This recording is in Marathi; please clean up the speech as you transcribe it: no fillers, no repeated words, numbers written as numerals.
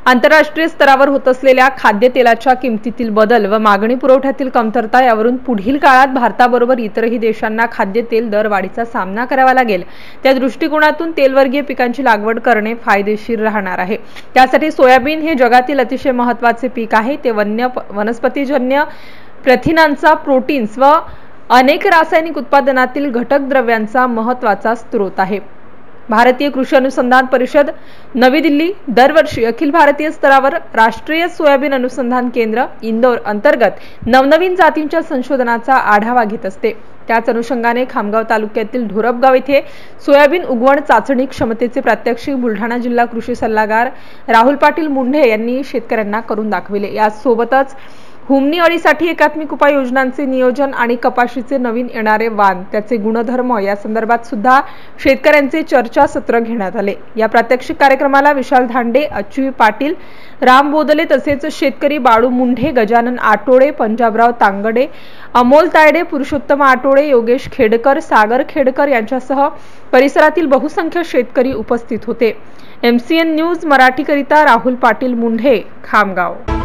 आंतरराष्ट्रीय स्तरावर होत असलेल्या खाद्यतेलाच्या किमतीतील बदल व मागणी पुरवठ्यातील कमतरता यावरून पुढील काळात भारताबरोबर इतरही देशांना खाद्यतेल दरवाढीचा सामना करावा लागेल। त्या दृष्टिकोनातून तेलवर्गीय पिकांची लागवड करणे फायदेशीर राहणार आहे। त्यासाठी सोयाबीन हे जगातील अतिशय महत्त्वाचे पीक आहे। ते वनस्पतीजन्य प्रथिनांचा, प्रोटीन्स व अनेक रासायनिक उत्पादनातील घटक द्रव्यांचा महत्त्वाचा स्रोत आहे। भारतीय कृषी अनुसंधान परिषद नवी दिल्ली दरवर्षी अखिल भारतीय स्तरावर राष्ट्रीय सोयाबीन अनुसंधान केंद्र इंदोर अंतर्गत नवनवीन जातींच्या संशोधनाचा आढावा घेत असते। त्याच अनुषंगाने खामगाव तालुक्यातील ढोरपगाव येथे सोयाबीन उगवण चाचणी क्षमतेचे प्रात्यक्षिक बुलढाणा जिल्हा कृषी सल्लागार राहुल पाटील मुंढे यांनी शेतकऱ्यांना करून दाखविले। यासोबतच हुमणी अळीसाठी एकात्मिक उपाययोजनांचे नियोजन आणि कपाशीचे नवीन येणारे वाण त्याचे गुणधर्म या संदर्भात सुद्धा शेतकऱ्यांचे चर्चासत्र घेण्यात आले। या प्रात्यक्षिक कार्यक्रमाला विशाल धांडे, अच्युत पाटील, राम बोदले तसेच शेतकरी बाळू मुंढे, गजानन आटोळे, पंजाबराव तांगडे, अमोल तायडे, पुरुषोत्तम आटोळे, योगेश खेडकर, सागर खेडकर यांच्यासह परिसरातील बहुसंख्य शेतकरी उपस्थित होते। MCN न्यूज मराठी करिता राहुल पाटील मुंढे, खामगाव।